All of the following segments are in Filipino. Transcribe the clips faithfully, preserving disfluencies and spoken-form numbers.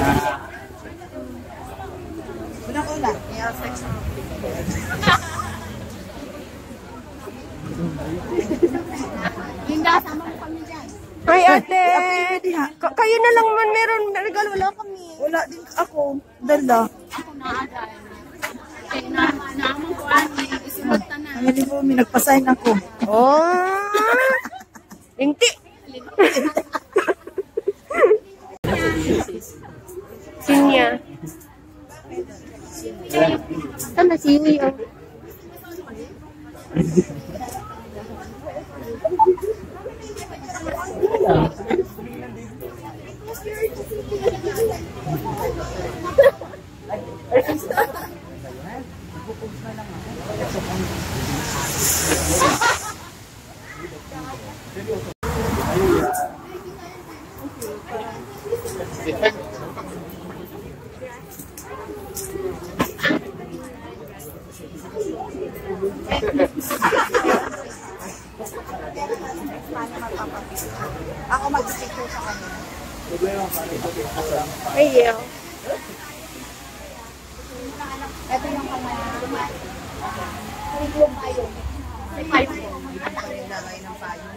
Unang-una, i-affect sa Linda, sama mo kami dyan. Ay, ate! Ka- kayo na lang man meron regalo. Wala kami. Wala din ako. Dala. Ako na agad. Kaya naman, naman ko ani, isulot na na. Ang hindi mo, may nagpasign ako. Oh! Hindi! Sinya. Sana siya. Ako mag-picture sa kanila. Ayaw. Ito yung kamay. Yung payong. May payong. Nilagay ng payong.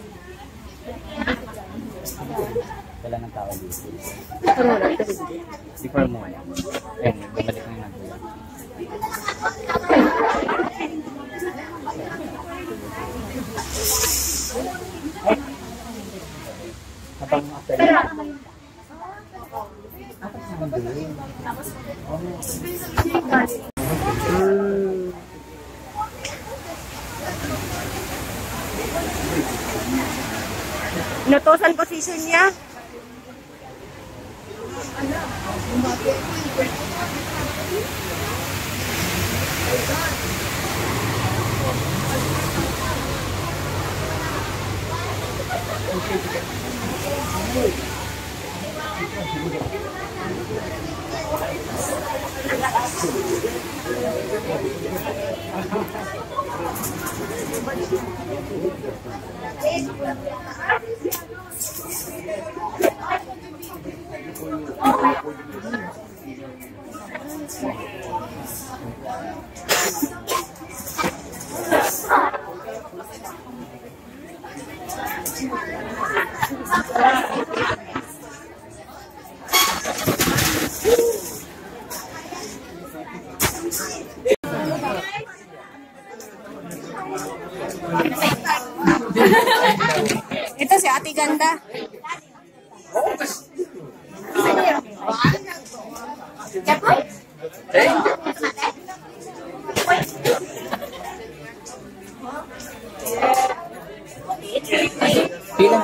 Wala ng tao dito. Ano na? Ito hindi. Before mo. Ayun, bumalik na yung nagbulan. Habang after Hmm. Inutosan position niya. Ito si Ate Ganda. pila.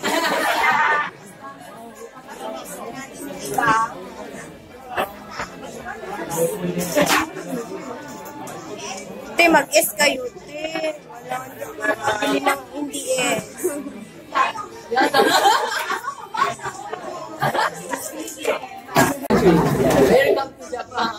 Te, mag-S kayo, te. Wala nakakabili ng hindi eh. Welcome to Japan.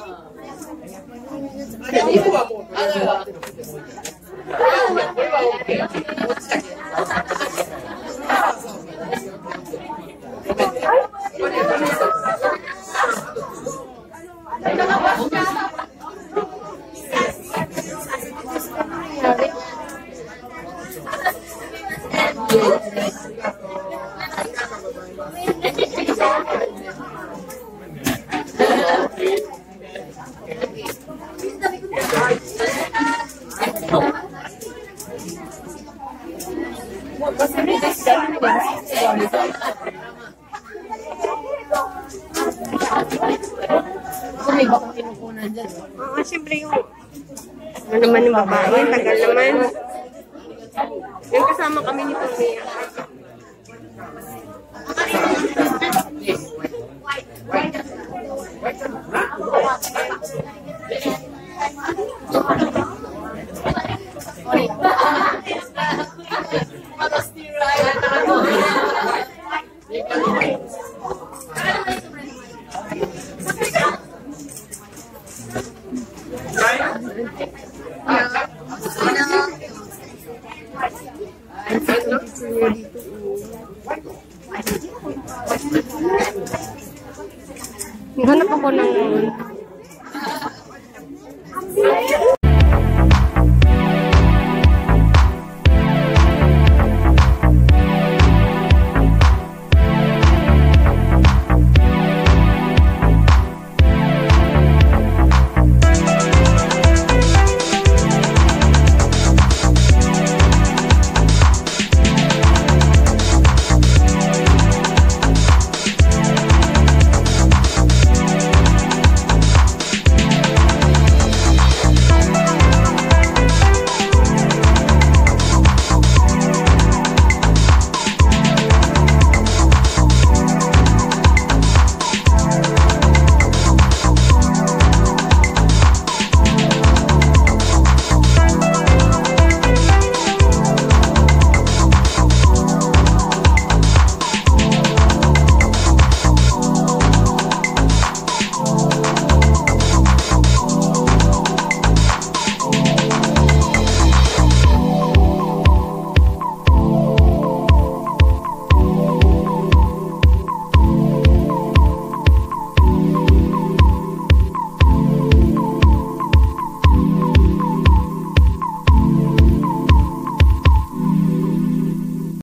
Kung may bakong kinukunan dyan. Oo, siyempre yung ano naman yung babae, tagal naman. Yung kasama kami ni Pamela. Hanap ako ng